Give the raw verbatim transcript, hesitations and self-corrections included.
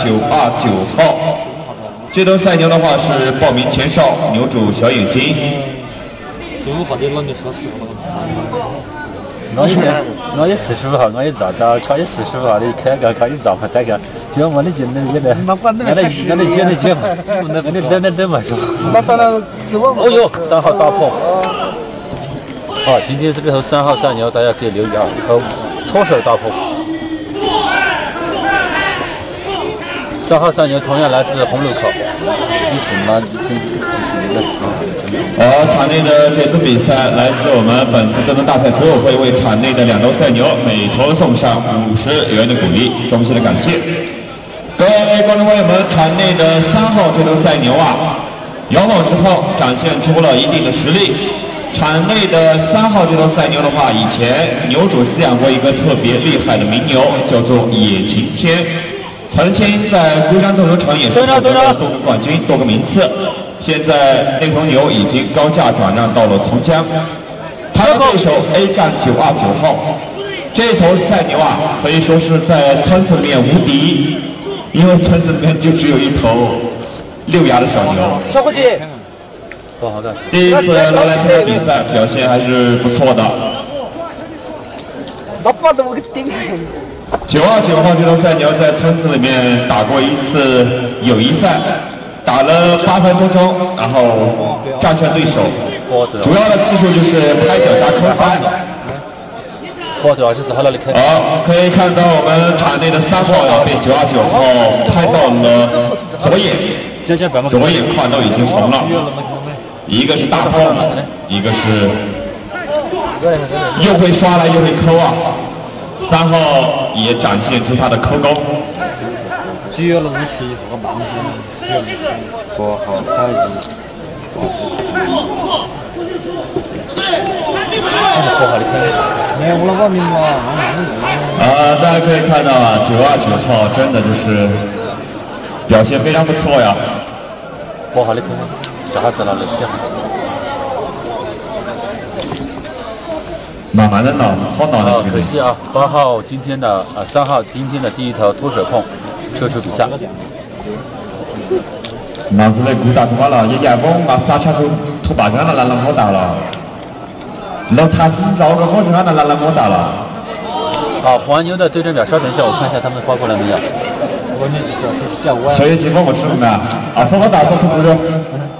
九二九号。这头赛牛的话是报名前哨，牛主小眼睛。 九五号的老牛说十号。 我以前我也四十五号，我也找到，他也四十五号的开个，他也找不到个，结果我的就那那个， 那管那那那那那些那些，那那那那那么说。 那把那四万。 哦呦，三号打破。好，今天这个头三号赛牛，大家可以留意啊，和脱手打破。三号赛牛同样来自红路口，一直呢跟而场内的这次比赛来自我们本次斗争大赛组委会为场内的两头赛牛每头送上五十元的鼓励，衷心的感谢。各位观众朋友们，场内的三号这头赛牛啊，摇晃之后展现出了一定的实力。场内的三号这头赛牛的话，以前牛主饲养过一个特别厉害的名牛，叫做野晴天。曾经在龟山斗牛场也是获得了多个冠军、多个名次。现在那头牛已经高价转让到了从江，他的对手 A 杠九二九号，这头赛牛啊，可以说是在村子里面无敌，因为村子里面就只有一头六牙的小牛。 小伙计， 不好看。 第一次来来参加比赛，表现还是不错的。 那把子我给顶。 九二九号这头赛牛在村子里面打过一次友谊赛，打了八分多钟，然后战胜对手。主要的技术就是拍脚下扣三。 或者是好了，你看。 好，可以看到我们场内的三号呀被九二九号拍到了左眼，左眼眶都已经红了，一个是大痛，一个是又会刷来又会抠啊。三号也展现出他的抠工。 只有了五十一个半斤，八号开始。 八号的开始。 没有了报名嘛？ 啊，大家可以看到啊，九二九号真的就是表现非常不错呀。 八号的开始，啥子了？ 慢慢的闹，好闹的。 可惜啊，八号今天的啊，三号今天的第一头脱手碰撤出比赛。 拿出来鼓打出了，一眼光把沙车都拖把杆了，来了好大了。老太子绕个火车上来了好大了。 好，黄牛的对阵表，稍等一下，我看一下他们发过来没有。 我你小小我。 小野金峰我吃过没？啊，什么大手出不着？